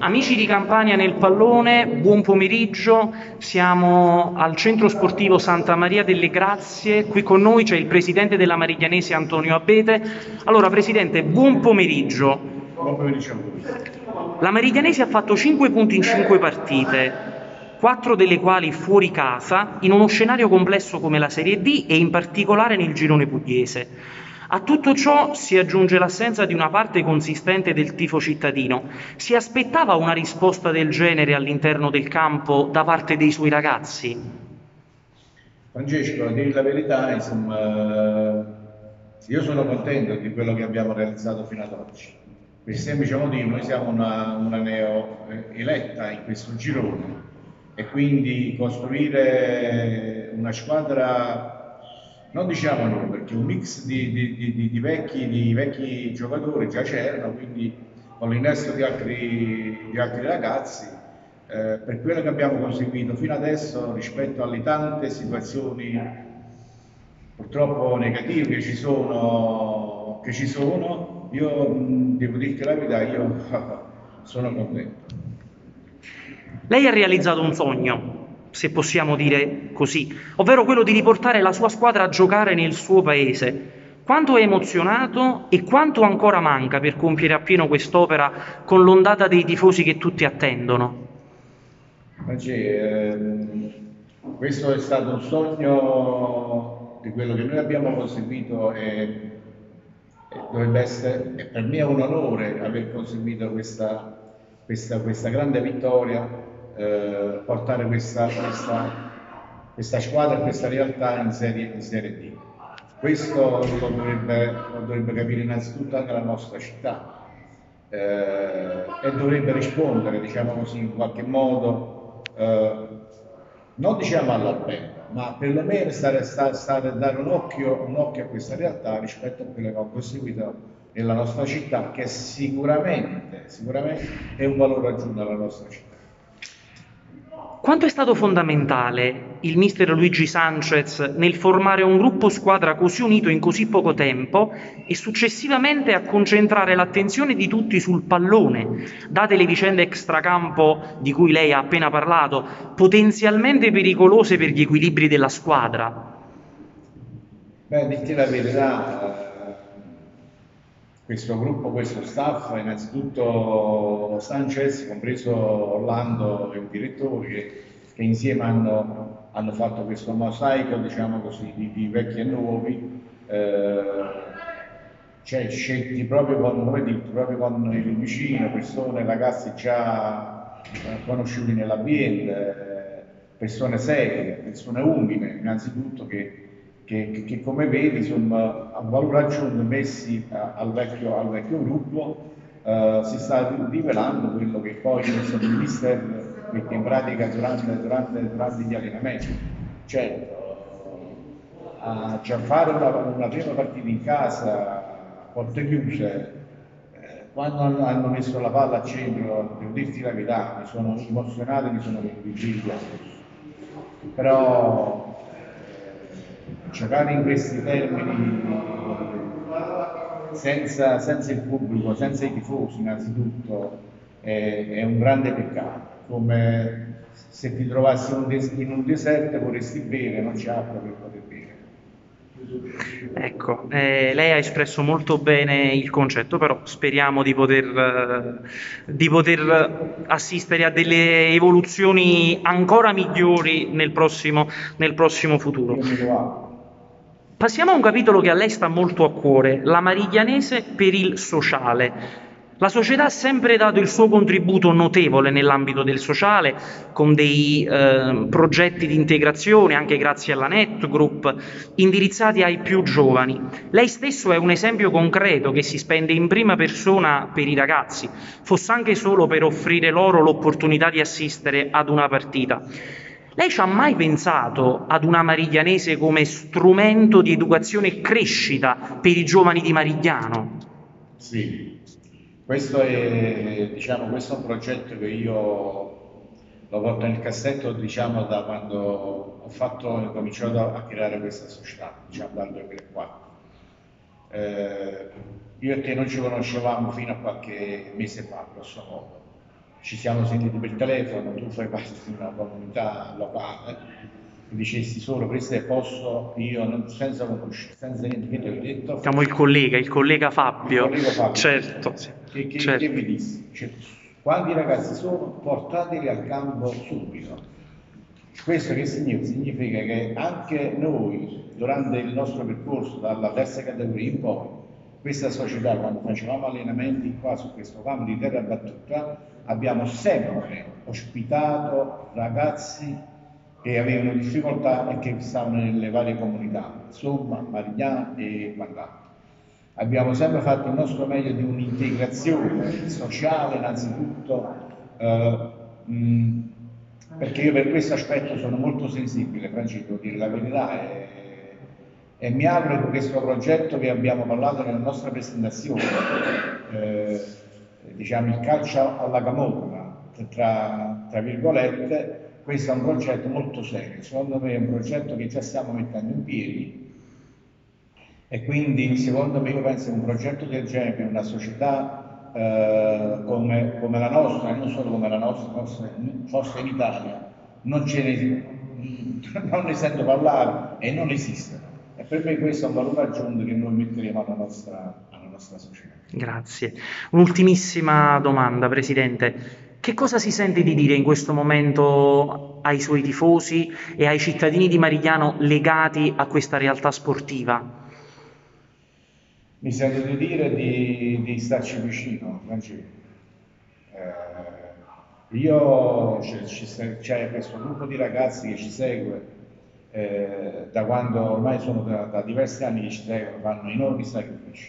Amici di Campania nel pallone, buon pomeriggio, siamo al centro sportivo Santa Maria delle Grazie, qui con noi c'è il presidente della Mariglianese Antonio Abete. Allora Presidente, buon pomeriggio. Buon pomeriggio a voi. La Mariglianese ha fatto 5 punti in 5 partite, 4 delle quali fuori casa, in uno scenario complesso come la Serie D e in particolare nel girone pugliese. A tutto ciò si aggiunge l'assenza di una parte consistente del tifo cittadino. Si aspettava una risposta del genere all'interno del campo da parte dei suoi ragazzi? Francesco, a dire la verità, insomma, io sono contento di quello che abbiamo realizzato fino ad oggi. Per il semplice motivo, noi siamo una neo eletta in questo girone e quindi costruire una squadra, non diciamo noi, perché un mix di vecchi giocatori già c'erano, quindi con l'innesto di altri ragazzi, per quello che abbiamo conseguito fino adesso rispetto alle tante situazioni purtroppo negative che ci sono, io devo dirti la verità, io sono contento. Lei ha realizzato un sogno, se possiamo dire così, ovvero quello di riportare la sua squadra a giocare nel suo paese. Quanto è emozionato e quanto ancora manca per compiere appieno quest'opera con l'ondata dei tifosi che tutti attendono? Questo è stato un sogno di quello che noi abbiamo conseguito e dovrebbe essere, e per me è un onore aver conseguito questa grande vittoria, portare questa squadra, questa realtà in Serie D. Questo lo dovrebbe capire innanzitutto anche la nostra città e dovrebbe rispondere, diciamo così, in qualche modo, non diciamo all'albero, ma perlomeno stare a dare un occhio a questa realtà rispetto a quello che ho conseguito nella nostra città, che sicuramente è un valore aggiunto alla nostra città. Quanto è stato fondamentale il mister Luigi Sanchez nel formare un gruppo squadra così unito in così poco tempo e successivamente a concentrare l'attenzione di tutti sul pallone, date le vicende extracampo di cui lei ha appena parlato, potenzialmente pericolose per gli equilibri della squadra? Beh, dirti la verità, questo gruppo, questo staff, innanzitutto Sanchez, compreso Orlando e il direttore, che insieme hanno fatto questo mosaico, diciamo così, di vecchi e nuovi, cioè scelti proprio con, come detto, proprio con il vicino, persone, ragazzi già conosciuti nell'ambiente, persone serie, persone umili, innanzitutto che come vedi insomma, a valore aggiunto messi al vecchio gruppo si sta rivelando quello che poi il mister mette in pratica durante gli allenamenti. Certo, a già fare una prima partita in casa, a porte chiuse, quando hanno messo la palla a centro, devo dirti la verità, mi sono emozionato e mi sono convinto addosso. Però giocare in questi termini senza il pubblico, senza i tifosi innanzitutto, è un grande peccato, come se ti trovassi in un deserto e vorresti bere, non c'è acqua per poter bere. Ecco, lei ha espresso molto bene il concetto, però speriamo di poter assistere a delle evoluzioni ancora migliori nel prossimo futuro. Io me lo auguro. Passiamo a un capitolo che a lei sta molto a cuore, la Mariglianese per il sociale. La società ha sempre dato il suo contributo notevole nell'ambito del sociale, con dei progetti di integrazione, anche grazie alla Net Group, indirizzati ai più giovani. Lei stesso è un esempio concreto che si spende in prima persona per i ragazzi, fosse anche solo per offrire loro l'opportunità di assistere ad una partita. Lei ci ha mai pensato ad una Mariglianese come strumento di educazione e crescita per i giovani di Marigliano? Sì, questo è un progetto che io lo porto nel cassetto, diciamo, da quando ho cominciato a creare questa società, diciamo dal 2004. Io e te non ci conoscevamo fino a qualche mese fa, grosso modo. ci siamo sentiti per telefono, tu fai parte di una comunità locale, mi dicesti solo questo è posso, io senza conoscere, senza niente che ti ho detto. Siamo il collega Fabio. Il collega Fabio. Certo, Che certo. mi disse? Cioè, quanti ragazzi sono? Portateli al campo subito. Questo che significa? Significa che anche noi, durante il nostro percorso, dalla terza categoria in poi, questa società, quando facevamo allenamenti qua su questo campo di terra battuta, abbiamo sempre ospitato ragazzi che avevano difficoltà e che stavano nelle varie comunità, insomma, Marignano e quant'altro. Abbiamo sempre fatto il nostro meglio di un'integrazione sociale innanzitutto, perché io per questo aspetto sono molto sensibile, Francesco, devo dire la verità, e mi auguro che questo progetto che abbiamo parlato nella nostra presentazione, diciamo il calcio alla camorra, tra virgolette, questo è un progetto molto serio, secondo me è un progetto che già stiamo mettendo in piedi e quindi secondo me io penso che un progetto del genere per una società come la nostra, e non solo come la nostra, forse in Italia, non ne sento parlare e non esistono. E per me questo è un valore aggiunto che noi metteremo alla nostra società. Grazie. Un'ultimissima domanda, Presidente. Che cosa si sente di dire in questo momento ai suoi tifosi e ai cittadini di Marigliano legati a questa realtà sportiva? Mi sento di dire di starci vicino, Francesco. C'è questo gruppo di ragazzi che ci segue da quando ormai sono da diversi anni che ci seguono, fanno enormi sacrifici.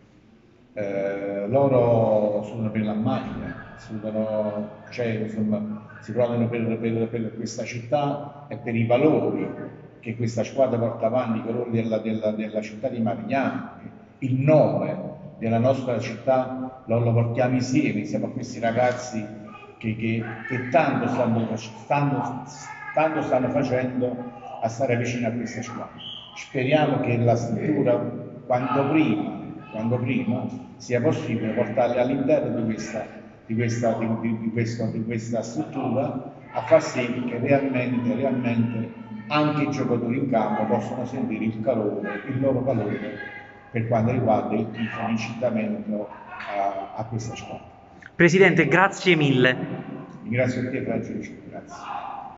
Loro sono per la maglia, cioè, insomma, si provano per questa città e per i valori che questa squadra porta avanti, i valori della città di Marignano, il nome della nostra città lo portiamo insieme a questi ragazzi che tanto stanno facendo a stare vicino a questa squadra. Speriamo che la struttura, quando prima sia possibile portarli all'interno di questa struttura a far sì che realmente anche i giocatori in campo possano sentire il loro calore per quanto riguarda il tifo, l'incitamento a questa squadra. Presidente, grazie mille. Ringrazio te, Francesco, grazie.